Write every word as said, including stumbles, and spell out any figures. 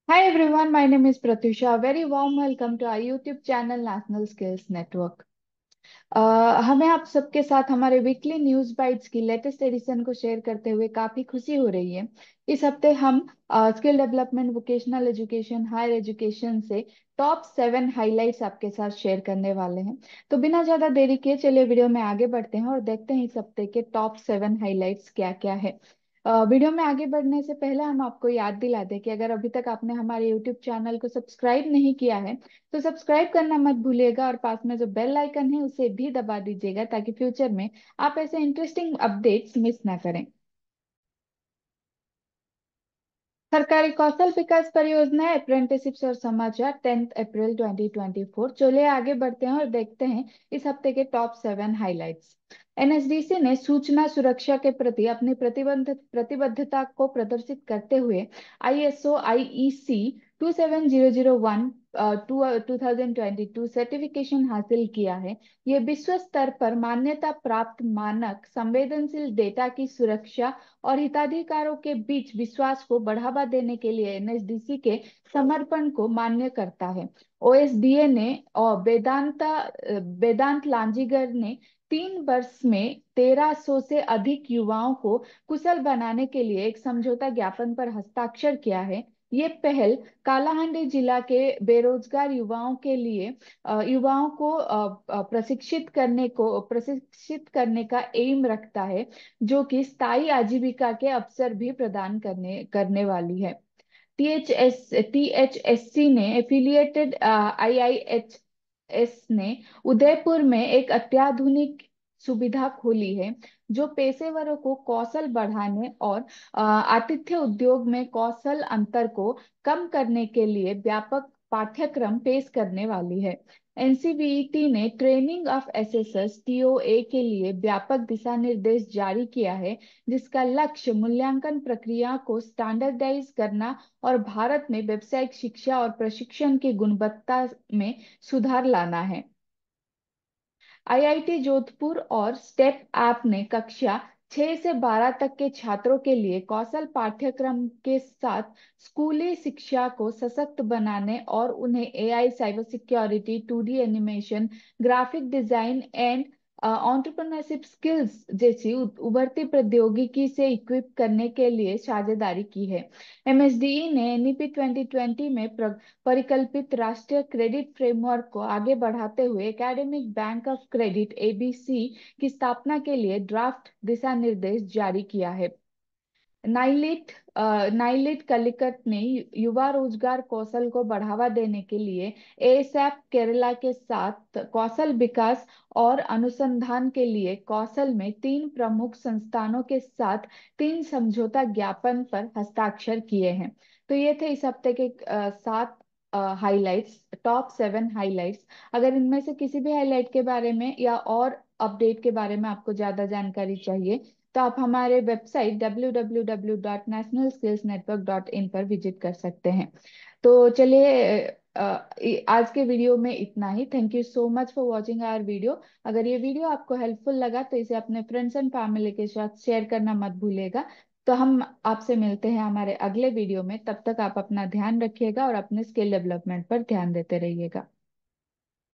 Hi everyone, my name is Pratyusha. Very warm welcome to our YouTube channel National Skills Network. अ, हमें आप सबके साथ हमारे weekly news bytes की latest edition को शेयर करते हुए काफी खुशी हो रही है। इस हफ्ते हम skill development, vocational education, higher education से टॉप सेवन हाइलाइट्स आपके साथ शेयर करने वाले हैं। तो बिना ज्यादा देरी किए चलिए वीडियो में आगे बढ़ते हैं और देखते हैं इस हफ्ते के टॉप सेवन हाइलाइट्स क्या क्या है। अ, वीडियो में आगे बढ़ने से पहले हम आपको याद दिला दें कि अगर अभी तक आपने हमारे यूट्यूब चैनल को सब्सक्राइब नहीं किया है तो सब्सक्राइब करना मत भूलिएगा और पास में जो बेल आइकन है उसे भी दबा दीजिएगा ताकि फ्यूचर में आप ऐसे इंटरेस्टिंग अपडेट्स मिस ना करें। सरकारी कौशल विकास परियोजना, अप्रेंटिसशिप्स और समाचार, tenth April twenty twenty four. चलिए आगे बढ़ते हैं और देखते हैं इस हफ्ते के टॉप सेवन हाइलाइट्स। एनएसडीसी ने सूचना सुरक्षा के प्रति अपनी प्रतिबद्ध प्रतिबद्धता को प्रदर्शित करते हुए ISO IEC two seven zero zero one two two thousand twenty two certification हासिल किया है। ये विश्व स्तर पर मान्यता प्राप्त मानक संवेदनशील डेटा की सुरक्षा और हिताधिकारों के बीच विश्वास को बढ़ावा देने के लिए एनएसडीसी के समर्पण को मान्य करता है। ओएसडीए ने और वेदांता वेदांत लांजीगर ने तीन वर्ष में तेरह सौ से अधिक युवाओं को कुशल बनाने के लिए एक समझौता ज्ञापन पर हस्ताक्षर किया है। ये पहल कालाहांडी जिला के बेरोजगार युवाओं के लिए अ, युवाओं को अ, अ, प्रशिक्षित करने को प्रशिक्षित करने का एम रखता है, जो कि स्थायी आजीविका के अवसर भी प्रदान करने करने वाली है। टीएचएस टीएचएससी ने एफिलिएटेड आईआईएचएस ने उदयपुर में एक अत्याधुनिक सुविधा खोली है जो पेशेवरों को कौशल बढ़ाने और अ, आतिथ्य उद्योग में कौशल अंतर को कम करने के लिए व्यापक पाठ्यक्रम पेश करने वाली है। एनसीवीईटी ने ट्रेनिंग ऑफ एसेसर्स टीओए के लिए व्यापक दिशा निर्देश जारी किया है, जिसका लक्ष्य मूल्यांकन प्रक्रिया को स्टैंडर्डाइज करना और भारत में व्यावसायिक शिक्षा और प्रशिक्षण की गुणवत्ता में सुधार लाना है। आईआईटी जोधपुर और स्टेप ऐप ने कक्षा छह से बारह तक के छात्रों के लिए कौशल पाठ्यक्रम के साथ स्कूली शिक्षा को सशक्त बनाने और उन्हें AI, cyber security, two D animation, graphic design and entrepreneurship skills जैसी उ- उभरती प्रौद्योगिकी से इक्विप करने के लिए साझेदारी की है। एमएसडीई ने एनईपी ट्वेंटी ट्वेंटी में प्र, परिकल्पित राष्ट्रीय क्रेडिट फ्रेमवर्क को आगे बढ़ाते हुए academic bank of credit ABC की स्थापना के लिए ड्राफ्ट दिशा निर्देश जारी किया है। नाइलिट अ, नाइलिट कलिकट ने यु- युवा रोजगार कौशल को बढ़ावा देने के लिए एसएप केरला के साथ कौशल विकास और अनुसंधान के लिए कौशल में तीन प्रमुख संस्थानों के साथ तीन समझौता ज्ञापन पर हस्ताक्षर किए हैं। तो ये थे इस हफ्ते के अ, सात हाइलाइट्स, टॉप सेवन हाइलाइट्स। अगर इनमें से किसी भी हाइलाइट के बारे में या और अपडेट के बारे में आपको ज्यादा जानकारी चाहिए तो आप हमारे website W W W dot national skills network dot in पर विजिट कर सकते हैं। तो चलिए, अ, अ, आज के वीडियो में इतना ही। Thank you so much for watching our video. अगर ये वीडियो आपको हेल्पफुल लगा तो इसे अपने फ्रेंड्स एंड फैमिली के साथ शेयर करना मत भूलिएगा। तो हम आपसे मिलते हैं हमारे अगले वीडियो में। तब तक आप अपना ध्यान रखिएगा और अपने स्किल डेवलपमेंट पर ध्यान देते रहिएगा।